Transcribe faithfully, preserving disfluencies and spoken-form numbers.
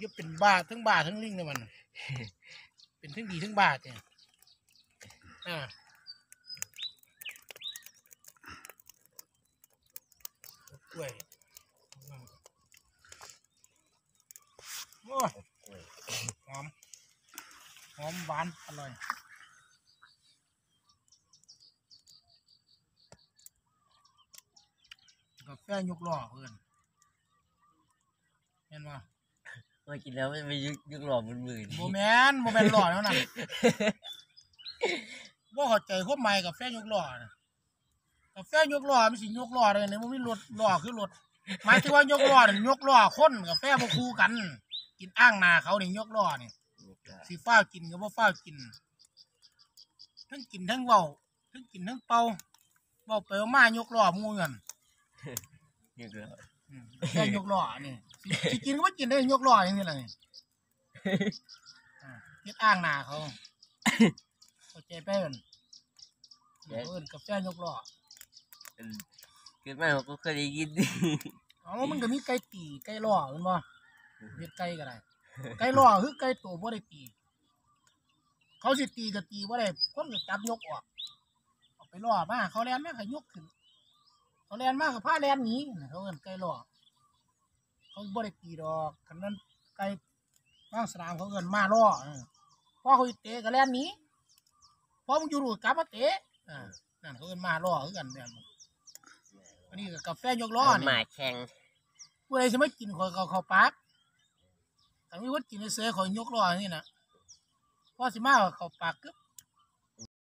จะเป็นบ้าทั้งบ้าทั้งลิงเลยมันเป็นทั้งดีทั้งบ้าเนี่ยอ่ากล้วยโอ้หอมหอมหวานอร่อยกาแฟยกล้อเพื่อนเห็นป่ะมากินแล้วไม่ยึกยึกหล่อมือมือโมแมนโมแมนหล่อแล้วนะว่าเข้าใจควบหมายกาแฟยกล้อกาแฟยกล้อมันสิยกล้อเลยเนี่ยมันไม่รถล้อคือรถหมายถึงว่ายกล้อเนี่ยยกล้อคนกาแฟบ่คู่กันกินอ้างนาเขาเนี่ยยกล้อเนี่ยสีฟ้ากินกับว่าฟ้ากินทั้งกินทั้งเบาทั้งกินทั้งเป่าเบาไปมายกล้อมูเงินยกล้อแค่ยกล้อนี่สิกินก็ไม่กินได้ยกล้ออย่างนี้แหละนี่ยึดอ้างนาเขาเข้าใจไปมันเอิ้นกาแฟยกล้อเกิดมาเขาก็เคยได้ยินอ๋อมันก็มีไก่ตีไก่ล้อมันบ่เฮ็ดไก่ก็ได้ไก่ล้อคือไก่ตัวบ่ได้ตีเขาสิตีก็ตีบ่ได้คนก็จับยกออกเอาไปล้อมาเขาแล่นมาก็ยกขึ้นเขาแล่นมาก็พาแล่นหนีเขาเอิ้นไก่ล้อเขาบ่ได้ตีดอกคันนั้นไก่ทางสนามเขาเอิ้นมาล้อพอเขาเตะก็แล่นหนีพอมึงอยู่รูกลับมาเตะอ่านั่นเขาเอิ้นมาล้อคือกันแบบอันนี้ก็กาแฟยกล้อนี่มาแข่งผู้ใดสิมากินข่อยเขาเขาปากถ้ามีคนกินเสือข่อยยกล้อนี่น่ะพอสิมาเขาปากกึ๊บ